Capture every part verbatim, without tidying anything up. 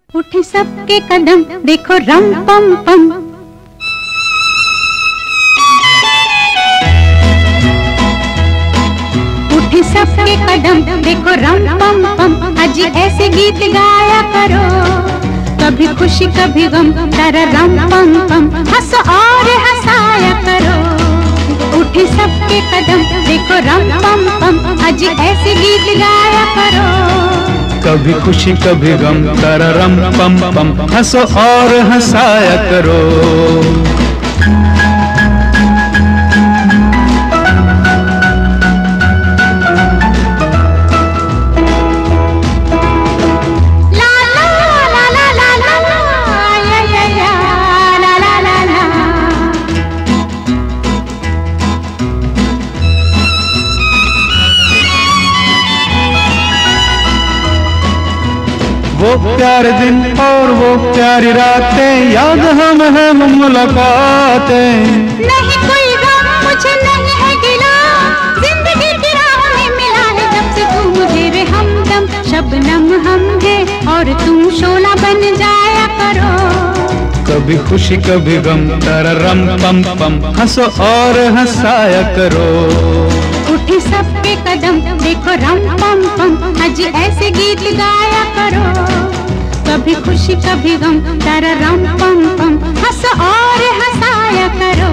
उठे सबके कदम देखो रम पम पम, उठे सबके कदम देखो रम पम पम। अजी ऐसे गीत गाया करो, कभी खुशी कभी गम, तारा रम पम पम। हंसो और हंसाया करो, उठे सबके कदम देखो रम पम पम। अजी ऐसे गीत गाया करो, कभी खुशी कभी गम, तारा रम पम पम। हंसो और हंसाया करो। वो प्यारे दिन और वो प्यारी रातें, याद हम है मुलाकातें। नहीं कोई गम मुझे नहीं है गिला, जिंदगी की राह में मिला है जब से तू मुझे रे हमदम। शबनम हम है और तुम शोला बन जाया करो, कभी खुशी कभी गम, तारा रम पम पम। हंसो और हंसाया करो। उठे सबके कदम देखो रम पम पम। अजी ऐसे गीत गाया करो, कभी खुशी कभी गम, तारा रम पम पम। हंसो और हंसाया करो।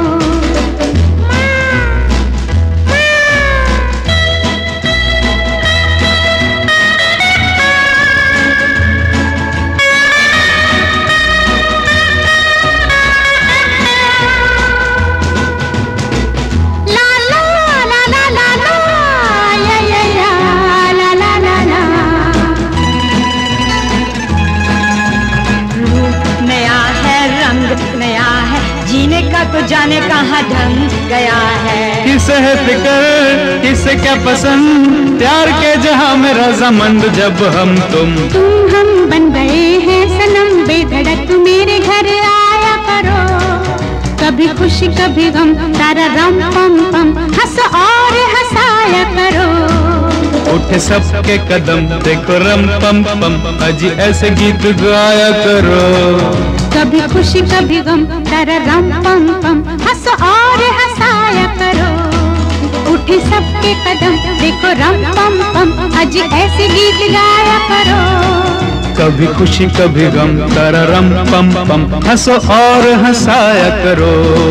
जीने का तो जाने कहाँ ढंग गया है। किसे है फिक्र किसे क्या पसंद, प्यार के जहां में रजामंद जब हम तुम तुम हम बन गए हैं सनम। बेधड़क मेरे घर आया करो, कभी खुशी कभी गम, तारा रम पम पम। हंस और हंसाया करो। उठे सबके कदम देखो रम पम पम। अजी ऐसे गीत गाया करो, कभी खुशी कभी गम, तारा रम पम पम। हंस और हंसाया करो। उठे सबके कदम देखो रम पम पम। अजी ऐसे गीत गाया करो, कभी खुशी कभी गम, तारा रम पम पम। हंसो और हंसाया करो।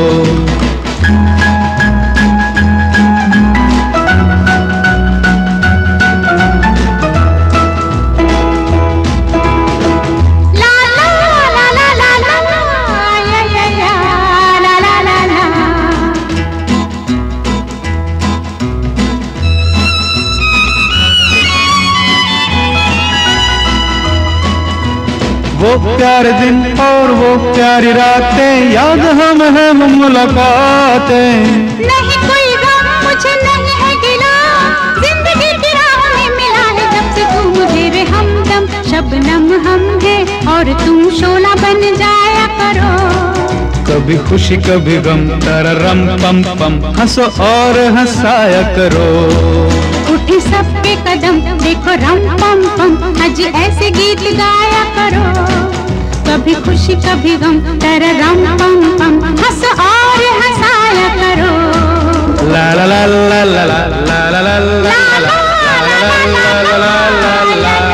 वो प्यारे दिन और वो प्यारी रातें, याद हम है मुलाकातें। नहीं कोई गम मुझे नहीं है गिला, जिंदगी की राह में मिला है जब से तू मुझे रे हमदम। शबनम हम है और तुम शोला बन जाया करो, कभी खुशी कभी गम, तारा रम पम पम। हंसो और हंसाया करो। उठे सबके कदम देखो रम पम पम। अजी ऐसे गीत गाया करो, कभी खुशी कभी गम, तारा रम पम पम। हंस और हंसाया करो। ला ला ला ला ला ला ला ला ला ला ला ला ला ला ला ला ला ला।